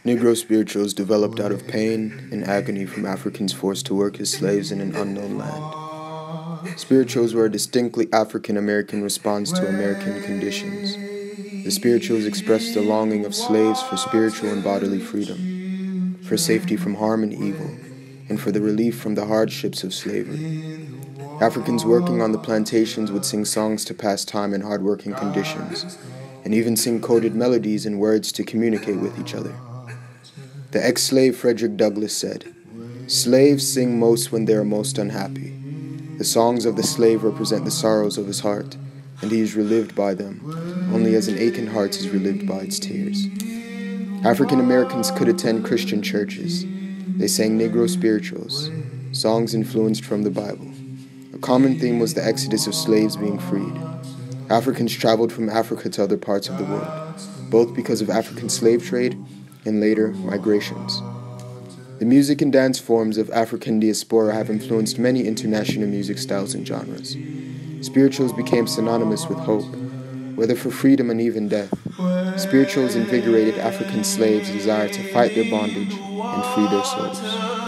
Negro spirituals developed out of pain and agony from Africans forced to work as slaves in an unknown land. Spirituals were a distinctly African-American response to American conditions. The spirituals expressed the longing of slaves for spiritual and bodily freedom, for safety from harm and evil, and for the relief from the hardships of slavery. Africans working on the plantations would sing songs to pass time in hard-working conditions, and even sing coded melodies and words to communicate with each other. The ex-slave Frederick Douglass said, "Slaves sing most when they are most unhappy. The songs of the slave represent the sorrows of his heart, and he is relived by them, only as an aching heart is relived by its tears." African Americans could attend Christian churches. They sang Negro spirituals, songs influenced from the Bible. A common theme was the exodus of slaves being freed. Africans traveled from Africa to other parts of the world, both because of African slave trade and later migrations. The music and dance forms of African diaspora have influenced many international music styles and genres. Spirituals became synonymous with hope, whether for freedom and even death. Spirituals invigorated African slaves' desire to fight their bondage and free their souls.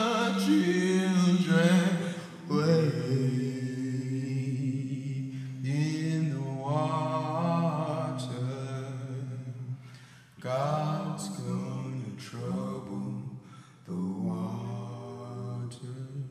God's gonna trouble the water.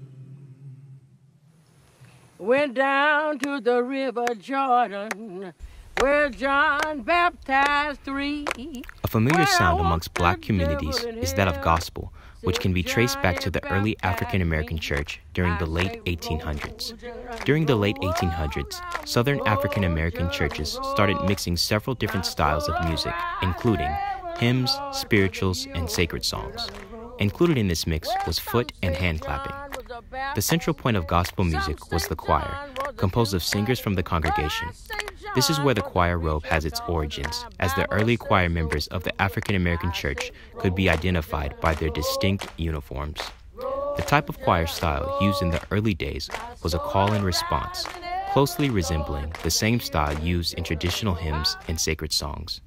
Went down to the river Jordan, where John baptized 3. A familiar sound amongst black communities is that of gospel, which can be traced back to the early African American church during the late 1800s. During the late 1800s, Southern African American churches started mixing several different styles of music, including hymns, spirituals, and sacred songs. Included in this mix was foot and hand clapping. The central point of gospel music was the choir, composed of singers from the congregation. This is where the choir robe has its origins, as the early choir members of the African American church could be identified by their distinct uniforms. The type of choir style used in the early days was a call and response, closely resembling the same style used in traditional hymns and sacred songs.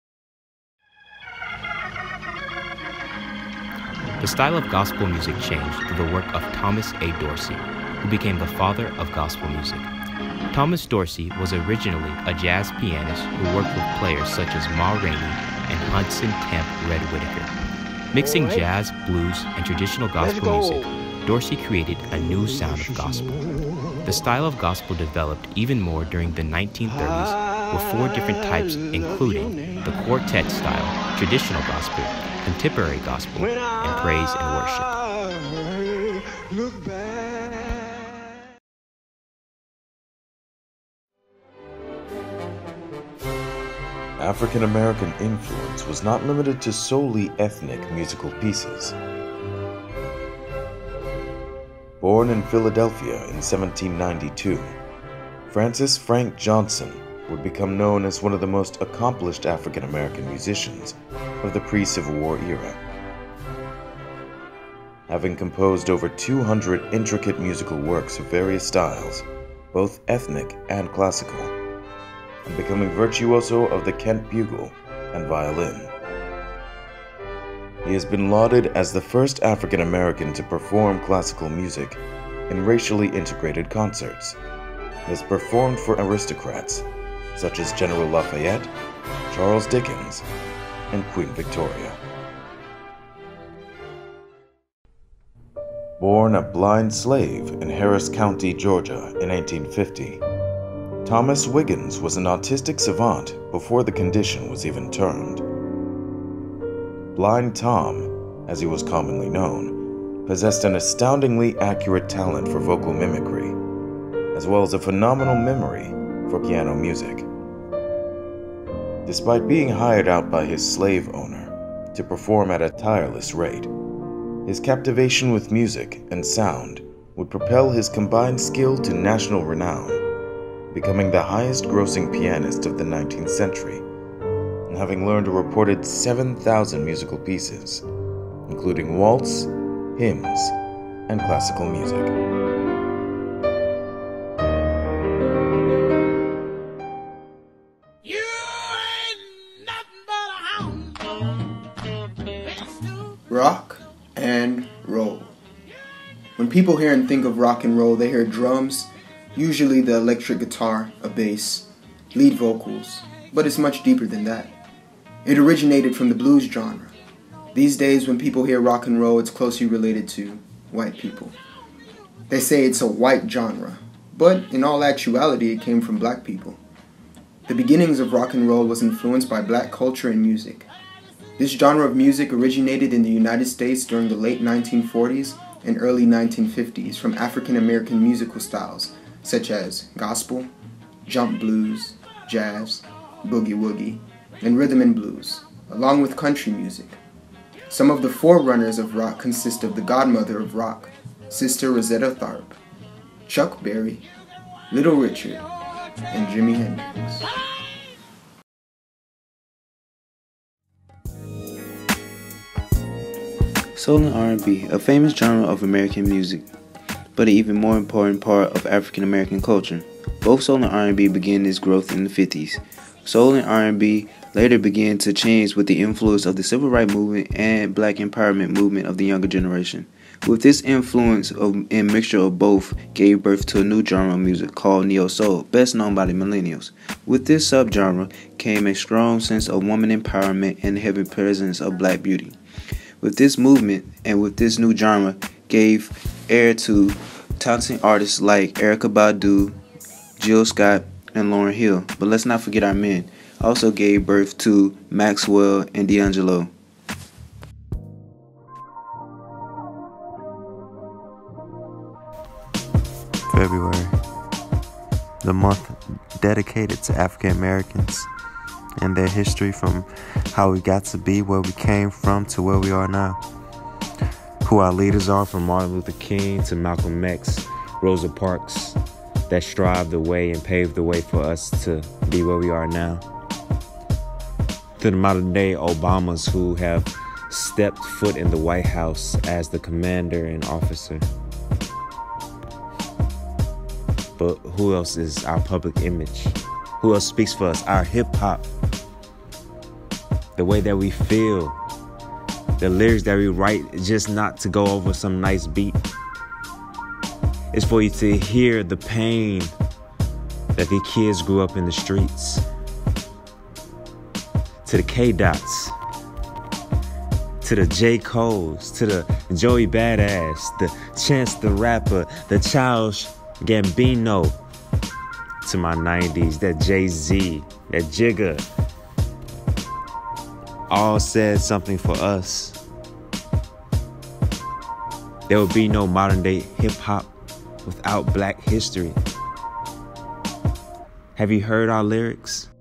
The style of gospel music changed through the work of Thomas A. Dorsey, who became the father of gospel music. Thomas Dorsey was originally a jazz pianist who worked with players such as Ma Rainey and Hudson Temp Red Whitaker. Mixing jazz, blues, and traditional gospel music, Dorsey created a new sound of gospel. The style of gospel developed even more during the 1930s with 4 different types, including the quartet style, traditional gospel, contemporary gospel, and praise and worship. African American influence was not limited to solely ethnic musical pieces. Born in Philadelphia in 1792, Francis Frank Johnson would become known as one of the most accomplished African American musicians of the pre-Civil War era. Having composed over 200 intricate musical works of various styles, both ethnic and classical, and becoming virtuoso of the Kent bugle and violin. He has been lauded as the first African American to perform classical music in racially integrated concerts, and has performed for aristocrats such as General Lafayette, Charles Dickens, and Queen Victoria. Born a blind slave in Harris County, Georgia in 1850, Thomas Wiggins was an autistic savant before the condition was even termed. Blind Tom, as he was commonly known, possessed an astoundingly accurate talent for vocal mimicry, as well as a phenomenal memory for piano music. Despite being hired out by his slave owner to perform at a tireless rate, his captivation with music and sound would propel his combined skill to national renown, becoming the highest-grossing pianist of the 19th century, and having learned a reported 7,000 musical pieces, including waltz, hymns, and classical music. You ain't nothing but a hound. Rock and roll. When people hear and think of rock and roll, they hear drums, usually the electric guitar, a bass, lead vocals, but it's much deeper than that. It originated from the blues genre. These days, when people hear rock and roll, it's closely related to white people. They say it's a white genre, but in all actuality, it came from black people. The beginnings of rock and roll was influenced by black culture and music. This genre of music originated in the United States during the late 1940s and early 1950s from African American musical styles such as gospel, jump blues, jazz, boogie woogie, and rhythm and blues, along with country music. Some of the forerunners of rock consist of the godmother of rock, Sister Rosetta Tharpe, Chuck Berry, Little Richard, and Jimi Hendrix. Soul and R&B, a famous genre of American music, but an even more important part of African American culture. Both soul and R&B began its growth in the 50s. Soul and R&B later began to change with the influence of the civil rights movement and black empowerment movement of the younger generation. With this influence and mixture of both gave birth to a new genre of music called neo-soul, best known by the millennials. With this subgenre came a strong sense of woman empowerment and the heavy presence of black beauty. With this movement and with this new genre gave air to talented artists like Erykah Badu, Jill Scott, and Lauryn Hill. But let's not forget our men. Also gave birth to Maxwell and D'Angelo. February, the month dedicated to African Americans and their history from how we got to be where we came from to where we are now. Who our leaders are, from Martin Luther King to Malcolm X, Rosa Parks, that strived the way and paved the way for us to be where we are now. To the modern day Obamas who have stepped foot in the White House as the commander and officer. But who else is our public image? Who else speaks for us? Our hip-hop. The way that we feel. The lyrics that we write, just not to go over some nice beat. It's for you to hear the pain that the kids grew up in the streets. To the K-Dots. To the J. Coles. To the Joey Badass. The Chance the Rapper. The Childish Gambino. To my 90s, that Jay-Z, that Jigga, all said something for us. There would be no modern day hip-hop without black history. Have you heard our lyrics?